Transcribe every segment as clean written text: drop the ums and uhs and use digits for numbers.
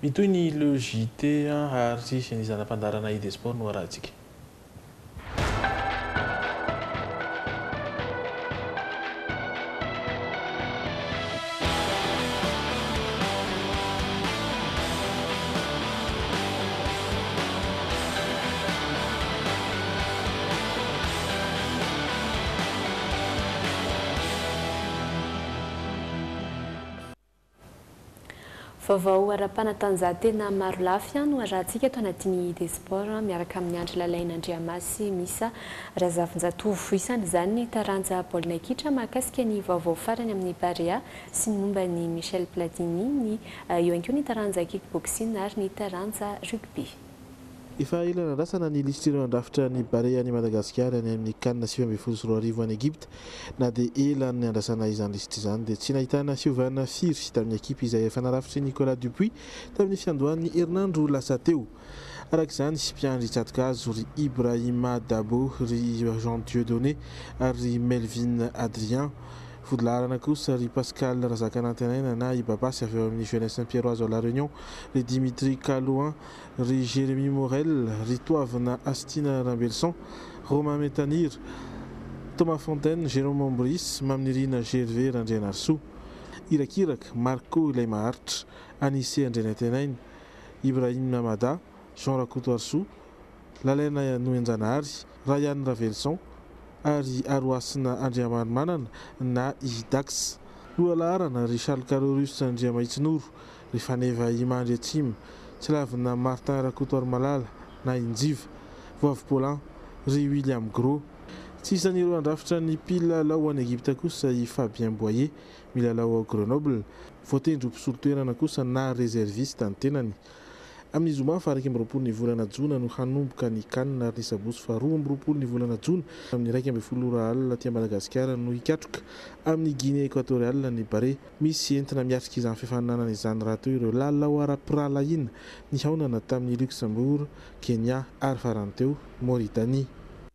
mitoy ny le JT ary ny zanam-pandarana ID Sport no arahantsika. Vaovao ara-panatanjahantena maro lafy no arahantsika eto anatin'ny ID Sport miaraka amin'ny Andry Lalaina Andriamasy misa Razafinjatovo isany izany ny taranja baolina kitra mahakasika ny vaovao farany amin'ny Barea sy ny momba ny Michel Platini ny eo ihany koa ny taranja kickboxing ary ny taranja rugby. Efa ela nandrasana ny lisitrireo andrafitra ny Barea any Madagasikara any amin'ny CAN 2024 any Egypte na dia ela ny andrasana izany lisitra izany dia tsy nahitana fiovana firy tamin'ny ekipa izay efa narafitry Nicolas Dupuis tamin'ny fiandohan'ny Hernando lasa teo. Araka izany mpiandry hitsatoka azy ry Ibrahima Dabo, ry Jean Dieudonné ary Melvin Adrien. Fodlarana kosa ry Pascal Razakanatenaina na Ibabasy avy eo amin'ny Jeunesse Pierroise à La Réunion, ry Dimitri Kalouin, ry Jérémy Morel, ry Toavina Astina Rambelson, Romain Metanir, Thomas Fontaine, Jérôme Mombris, Mamnirina Gervais Randrianarso, Irakiraka Marco ilay maharitra, Anissé Andrenatenaina, Ibrahim Mamada, Jean Rakoto Arso, Lalaina Noenjanahary, Ryan Ravelson ary Aroasina Andriamanomanana na Idax. Lohalarana ry Charles Carorus Andriamaitsinoro, ry Faneva Imandry Atsimo, Tsilavina Martin Rakoto Armalala na Injiva, Voavy Paulin, ry William Gros. Tsy isan'ireo andrafitra ny mpilalao any Egypte kosa i Fabien Boyer, milalao ao Grenoble, voatendry mpisolo-toerana kosa na réserviste ny tenany. Amin'ny zoma fa 20 ny volana Jona no hanomboka ny CAN ary ny sabosy fa 20 ny volana Jona amin'ny 12 alina aty Madagasikara no hikatroka amin'ny Guinée équatoriale ny Barea. Misy entina miatrika izany fifaninanana izany raha teo ireo lalao ara-piralaina ny haonana tamin'ny Luxembourg, Kenya ary farany teo Mauritanie.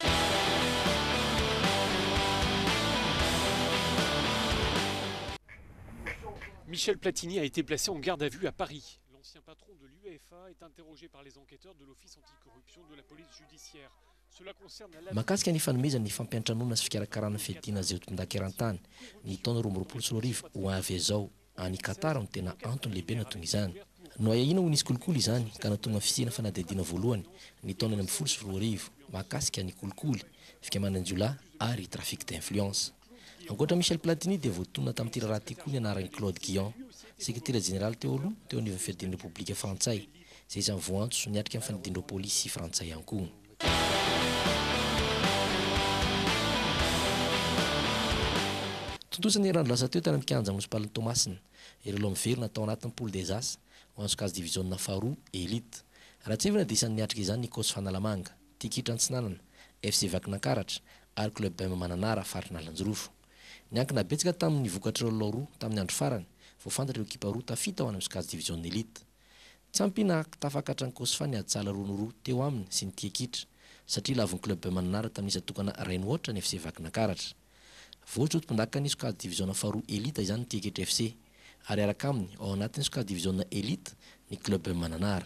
Michel Platini a été placé en garde à vue à Paris. L'ancien patron de l'UEFA est interrogé par les enquêteurs de l'Office anticorruption de la police judiciaire. Cela concerne la mahakasika ny fanomezana ny fampiantranoana sy fikarakarana fiadiana izay tompon-dakeran-tany ny taona 2024 ho avy azao any Qatar no tena antony lehibe natony izany. No ahihina ho nisy kolikoly izany ka natonga fisina fanadihadiana voalohany ny taona 2024 mahakasika ny kolikoly, fikamanan-jiolahy ary trafic d'influence. Ankoatra Michel Platini dia voatonona tamin'ity raha ty koa ny anarany Claude Guillon, sekretera général teo aloha teo anivon'ny fiadian'ny Repoblika Frantsay, izay izany voantso niatrika amin'ny fanadihana polisy frantsay ihany koa. Tontosany Hernando lasa teo tany amin'ny kianja municipal Tomasina, ireo loha miverina tao anatin'ny poule des As ho anso kazy division faharoa elite. Raha tsy evina dia isan'ny niatrika izany Nikos Fanalamanga, Tikitra Antsinanana, FC Vakinankaratra ary club BM Mananara faritra Nalanjorofo. Niankina betsaka tamin'ny vokatra ireo roa tamin'ny andro farany, vao fantatra ireo ekipa roa tafita ho any amin'ny kazy division elite. Tsy ampina tafakatra ny Kosfa ny adsala roa teo aminy sy ny Tikitra, satria lavon'ny club BM Mananara tamin'ny isatokana Rainoatra ny FC Vakinankaratra. Voatra tompondaka ny sokady division faharoa elite izany ny Tikitra FC ary araka aminy ao anatin'ny sokady division elite ny club BM Mananara.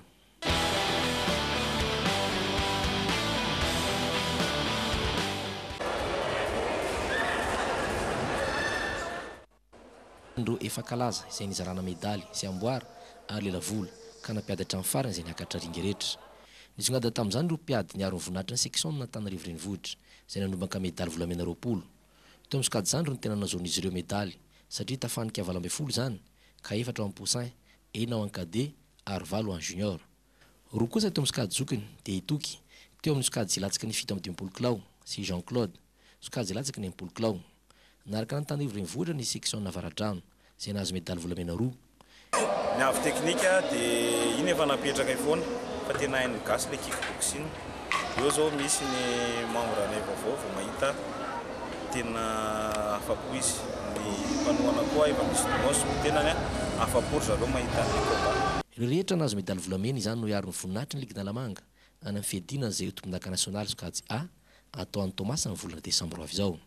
Ndro efa kalaza izay nizarana medaly sy amboara ary lela vola ka nampiadatra amin'ny farany izay niakatra ringa rehetra. Nisongada tamin'izany ireo mpiady niaro ny voninahitra ny section n'Antananarivo renivohitra izay nanombaka medaly volamena 20. Teo amin'ny sokady izany no tena nazahoan'izy ireo medaly satria tafanika 20 izany ka 4 ao amin'ny poussin, 1 ao amin'ny cadet ary 7 ao amin'ny junior. Roa kosa teo amin'ny sokady zokiny dia itoky teo amin'ny sokady izay latsaka ny 7 kilao sy Jean Claude, sokady izay latsaka ny 10 kilao. Naraka n'Antananarivo renivohitra ny section Navaradrano izay nahazo medaly volamena 2. Ny avy teknika dia iny efa napetraka ifoana fa tena hainy gasy le kickboxing. Eo zao misy ny membre ny vaovao vao mahita tena afapo izy. Ny mpanohana koa efa misy dimosy tena afapo zareo mahita ny combat. Ireo rehetra nahazo medaly volamena izany no iaro ny voninahitra ny Ligue Nalamanga any amin'ny fiadiana izay tompon-daka nasionaly sokajy A atao any Tomasina ny volana Desambra avy izao.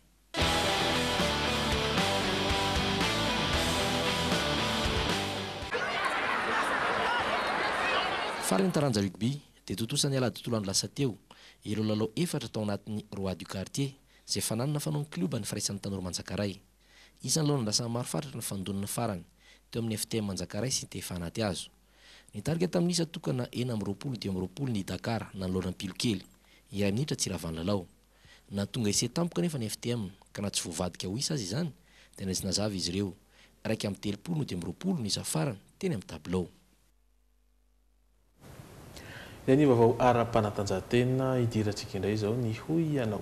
farany taranja rugby dia totosany alady tontolo andro lasa teo ireo lalao efatra tao anatin'ny roi du quartier izay fananana fanao kluba ny firaisan'ny tanora Manjakaray. Isan'ny laona lasa maro fatratra ny fandonana farany teo amin'ny FTM Manjakaray sy ny Tefanaty azo. Ny tarika tamin'isa tokana 4-20 ny Dakar na laona pilokely iray minitra tsy ravan'ny lalao. Na tonga isay tampoka nefa ny FTM ka na tsy voavadika ho isa azy izany dia nazinazava izy ireo. Raiky amin'ny 30-20 ny isa farany teny amin'ny tablao. Ny vaovao ara-panatanjahantena idirantsika indray izao ny hoy ianao.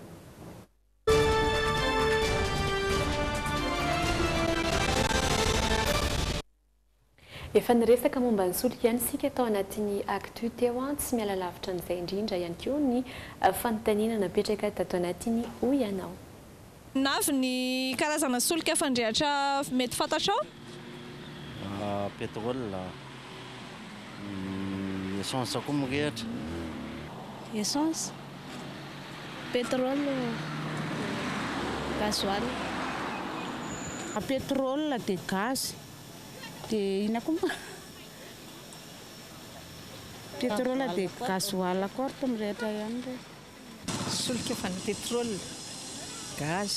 Efa niresaka momba ny solika ihany sika tao anatin'ny actu teo tsy miala lavitra n'izay indrindra ihany koa ny fanontaniana napetraka tato anatin'ny hoy ianao. Navy ny karazana solika fandrehatra mety fantatrao? Pétrole, essence koa mirehatra. Essence, pétrole, gasoil. Pétrole dia gaz. Dia ina koa ma? Pétrole dia gasoil koa ohatra mirehatra ihany re. Solika fa ny pétrole, gaz.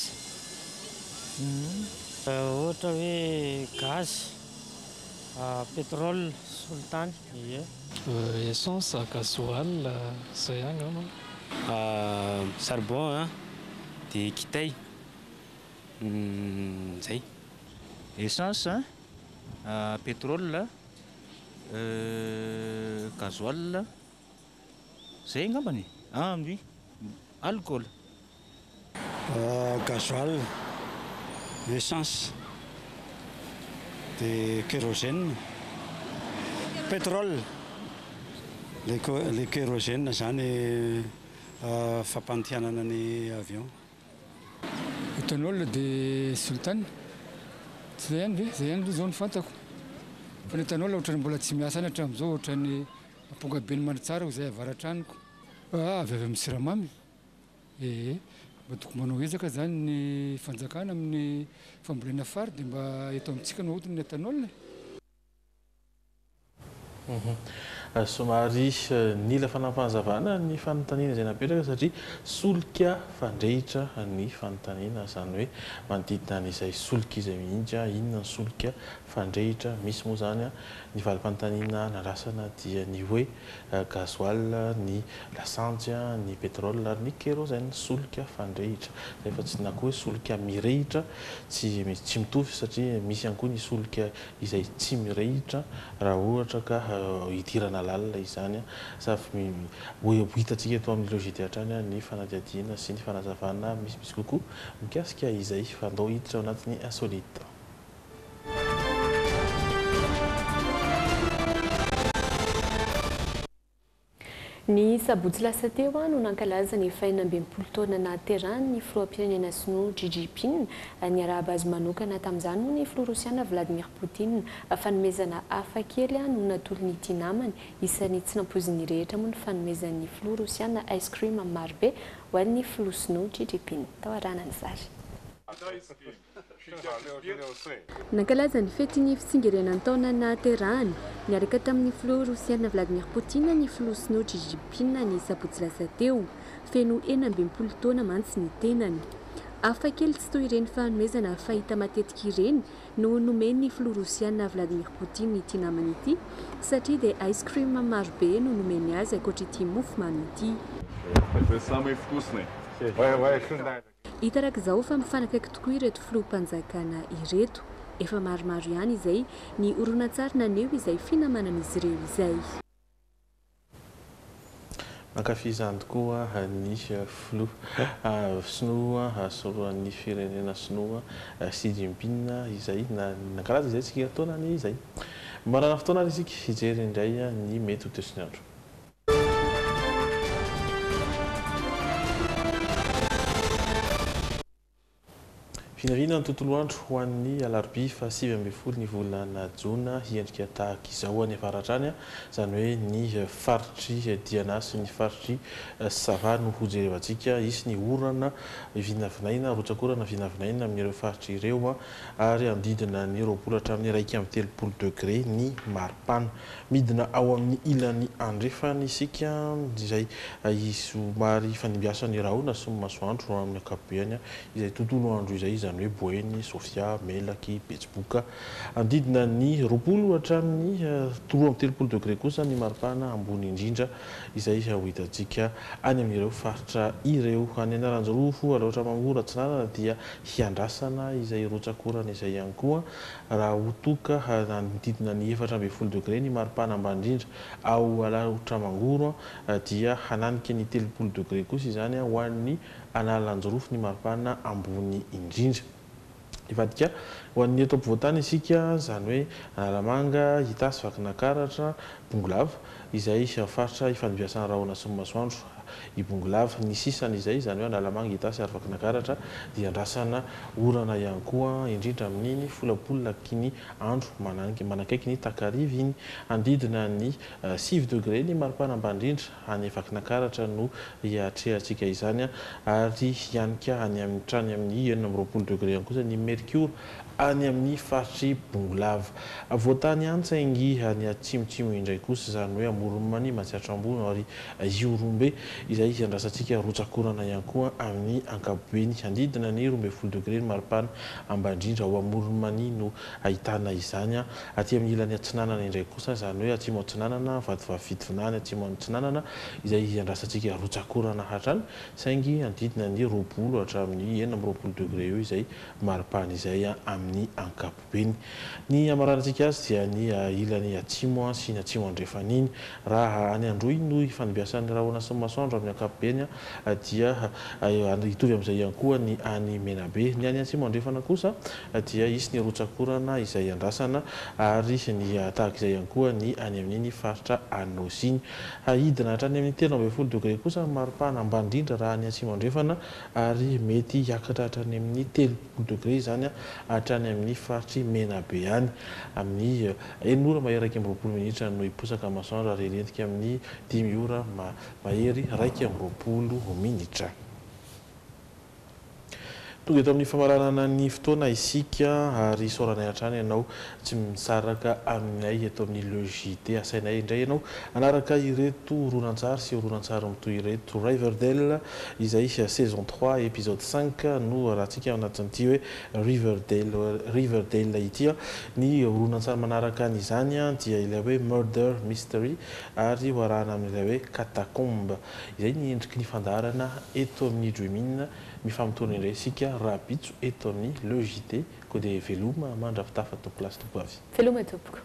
Ohatra hoe gaz, pétrole, solitany. Essence, gasoil, zay angamba. Charbon, dia kitay. Zay. Essence, pétrole, gasoil, zay angambany. Oui, alcool. Gasoil, essence, de kérosène, pétrole, les kérosène zany fampantianana ny avion. Éthanol de sultane. Zay ihany ve? Zay ihany aloha zao ny fantako. Fa ny éthanol ohatrany mbola tsy miasa any hatramin'izao ohatrany amponga be ny mandry zay avaratraniko. Avy amin'ny siramamy. Mba tokony manao ezaka zany ny fanjakana amin'ny fambolena fary dia mba eto amintsika no ohatra ny éthanol. Somary nila fanampahazavana ny fanontaniana izay napetraka satria solika fandrehitra ny fanontaniana zany hoe manodidina n'izay solika izay mihitsy inona ny solika fandrehitra misy moa zany ny valim-panontaniana nandrasana dia ny hoe gasoil, ny lasantsy, ny pétrole ary ny kérosène solika fandrehitra zay fa tsy na koa hoe solika mirehitra tsy mitovy satria misy ihany koa ny solika izay tsy mirehitra raha ohatra ka hidirana lalina izany safy hitantsika eto amin'ny logika hatrany ny fanadihadiana sy ny fanazavana misy kokoa mikasika izay fandao hiditra ao anatin'ny insolite. Ny sabotsy lasa teo no nankalaza ny 20 taona nahaterahany ny filoham-pirenena sinoa Xi Jinping ny araha-bazy manokana tamin'izany moa ny filoha rosiana Vladimir Poutine fanomezana hafa kely no natolon'ity namany isan'ny tsy nampoizin'ny rehetra moa ny fanomezan'ny filoha rosiana ice cream maro be ho an'ny filoha sinoa Xi Jinping. Tao arahana ny sary. Nankalaza ny fety ny fitsingerenan'ny taona nahaterahany niaraka tamin'ny filoha rosiana Vladimir Poutine ny filoha sinoa Xi Jinping ny sabotsy lasa teo feno 20 taona mantsy ny tenany. Hafa kely tsy toy ireny fanomezana fahita matetika ireny no nomen'ny filoha rosiana Vladimir Poutine ity namany ity satria dia ice cream maro be no nomeny azy ankoatr'ity mofomamy ity. Itarak'izao fa mifanakaiky tokoa ireto filoham-panjakana ireto. Efa maromaro ihany izay ny horonan-tsary naneho izay finamanan'izy ireo izay. Mankafy izany tokoa ny filoha sinoa soroan'ny firenena sinoa Xi Jinping izay nankalaza izay tsika taonany izay. Marana fotoana isika hijery indray ny mety ho tosin'ny andro. Vinavina ny tontolo andro ho an'ny alarobia fa 7 ny volana jona hiendrika tahaka izao any avaratrany izany hoe ny faritry Diana sy ny faritry Sava no hojerevantsika isy ny orana vinavinaina rotsakorana vinavinaina amin'ireo faritry ireo ary andidina ny 20 hatramin'ny 1.30 degré ny maripana midina ao amin'ny ilan'ny andrefana isika izay somary fanimbiasany rahona sy ny masoandro amin'ny ankapobeny izay tontolo andro izay izany hoe Boeny, Sofia, Melaky, Betsiboka andidina ny 20 hatramin'ny 30 degré kosa ny maripana ambony indrindra izay ho hitantsika any amin'ireo faritra ireo any anaranjorofo aloatra mangora tsinanana dia hiandrasana izay rotsakorana izay ihany koa raha hotoka andidina ny 14 degré ny maripana ambany indrindra ao aloatra mangoro dia hananika ny 30 degré kosa izany ho an'ny analanjorofo ny maripana ambony indrindra ivadika ho an'ny eto ampovoantany isika izany hoe Analamanga, Itasy, Vakinakaratra, Bongolava izay faritra ifanimbiasana rahona sy ny masoandro i Bongolava ny sisany izay izany hoe Analamanga, Itasy ary Vakinakaratra dia andrasana orana ihany koa indrindra amin'iny folapolinaky ny andro manakaiky ny takariva iny andidina ny 6 degré ny maripana ambany indrindra any Vakinakaratra no hiatrehantsika izany ary hianika any trany amin'ny 20 degré ihany kosa ny mercure any amin'ny faritry Bongolava voatany any saingy any atsimotsimo indray kosa izany hoe Amoron'Many Matsiatra ambony ary Iorombe izay hiandrasantsika rotsakorana ihany koa amin'ny ankapobeny andidina ny 12 degré ny maripana ambany indrindra ao Amoron'Many no ahitana izany aty amin'ny ilany atsinanana indray kosa izany hoe atsimo atsinanana Vadivavy atsimo atsinanana izay hiandrasantsika rotsakorana hatrany saingy andidina ny 20 hatramin'ny 20 degré eo izay maripana izay amin'ny ankapobeny ny amarantsika azy dia ny ilany atsimo sy ny atsimo andrefana iny raha any Androy no ifanimbiasan'ny rahona sy ny masoandro amin'ny ankapobeny dia hitovy amin'izay ihany koa ny any Menabe ny any atsimo andrefana kosa dia isy ny rotsakorana izay andrasana ary ny tahaka izay ihany koa ny any amin'iny faritra Anosiny hahidina hatrany amin'ny 13 degré kosa maripana ambany indrindra raha any atsimo andrefana ary mety hiakatra hatrany amin'ny 30 degré izany hatrany amin'ny faritry Menabe any amin'ny 1:20 minitra no hiposaka masoandro ary hilentika amin'ny 10 ora mahery 1:20 minitra. Tonga eto amin'ny famaranana ny fotoana isika ary soranay hatrany ianao tsy misaraka aminay eto amin'ny logité asainay indray ianao anaraka ireto horonan-tsary sy horonan-tsary mitoy ireto Riverdale izay saison 3 épisode 5 no rahantsika anatin'ity hoe Riverdale ity ny horonan-tsary manaraka an'izany dia ilay hoe Murder Mystery ary hoarahana amin'ilay hoe Catacombe izay ny endriky ny fandaharana eto amin'ny Dreaming mifamitony indray isika raha bitso eto amin'ny logité ko dia veloma mandravitafa to place to avy veloma tompoko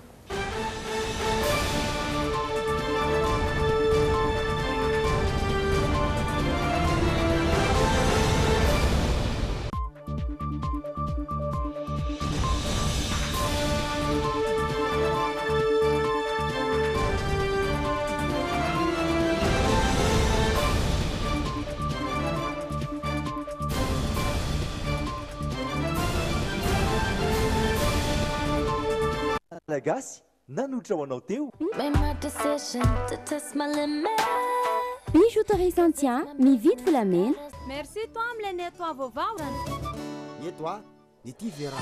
Malagasy nanotra ho anao teo. Bijouterie Santian, mividy volamena. Merci toi am'ilay nettoa vaovao. Nettoa nity vera.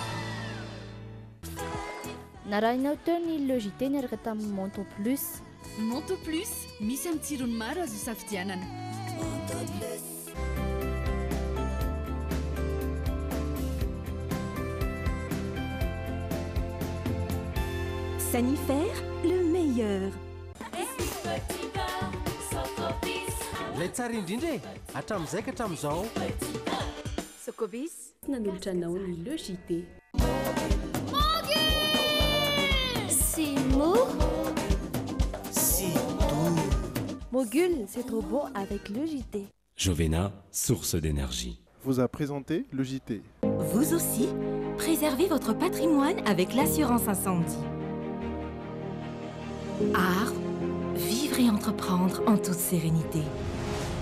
Narahinao teo ny logité niaraka tamin'ny Monto Plus. Monto Plus misy amin'ny tsirony maro azo isafidianana. Sanifère, le meilleur. Ilay tsara indrindra e, hatramin'izay ka hatramin'izao. Socobis nanolotra anao ny logité. Simo. Si doux. Mogul, c'est trop bon avec le JT. Jovena, source d'énergie. Vous a présenté le JT. Vous aussi, préservez votre patrimoine avec l'assurance incendie. Art, vivre et entreprendre en toute sérénité.